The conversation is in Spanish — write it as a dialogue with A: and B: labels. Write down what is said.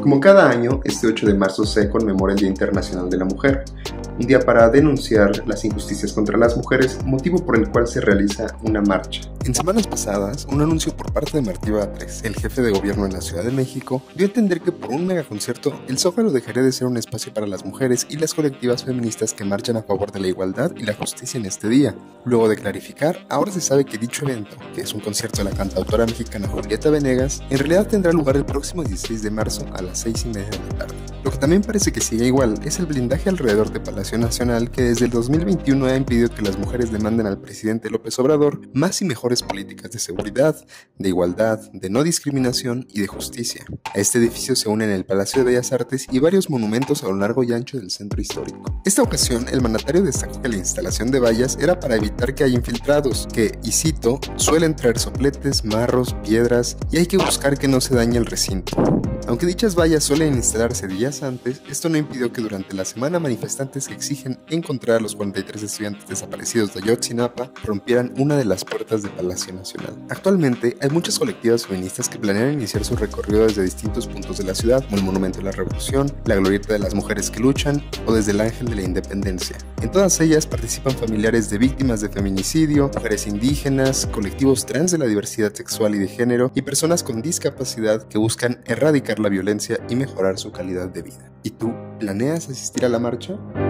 A: Como cada año, este 8 de marzo se conmemora el Día Internacional de la Mujer, un día para denunciar las injusticias contra las mujeres, motivo por el cual se realiza una marcha. En semanas pasadas, un anuncio por parte de Martí Batres, el jefe de gobierno en la Ciudad de México, dio a entender que por un megaconcierto, el Zócalo dejaría de ser un espacio para las mujeres y las colectivas feministas que marchan a favor de la igualdad y la justicia en este día. Luego de clarificar, ahora se sabe que dicho evento, que es un concierto de la cantautora mexicana Julieta Venegas, en realidad tendrá lugar el próximo 16 de marzo a las 6:30 de la tarde. Lo que también parece que sigue igual es el blindaje alrededor de Palacio Nacional, que desde el 2021 ha impedido que las mujeres demanden al presidente López Obrador más y mejores políticas de seguridad, de igualdad, de no discriminación y de justicia. A este edificio se unen el Palacio de Bellas Artes y varios monumentos a lo largo y ancho del centro histórico. Esta ocasión, el mandatario destacó que la instalación de vallas era para evitar que haya infiltrados, que, y cito, suelen traer sopletes, marros, piedras y hay que buscar que no se dañe el recinto. Aunque dichas vallas suelen instalarse días antes, esto no impidió que durante la semana manifestantes que exigen encontrar a los 43 estudiantes desaparecidos de Ayotzinapa rompieran una de las puertas del Palacio Nacional. Actualmente hay muchas colectivas feministas que planean iniciar su recorrido desde distintos puntos de la ciudad, como el Monumento de la Revolución, la Glorieta de las Mujeres que Luchan o desde el Ángel de la Independencia. En todas ellas participan familiares de víctimas de feminicidio, mujeres indígenas, colectivos trans de la diversidad sexual y de género y personas con discapacidad que buscan erradicar la violencia y mejorar su calidad de vida. ¿Y tú planeas asistir a la marcha?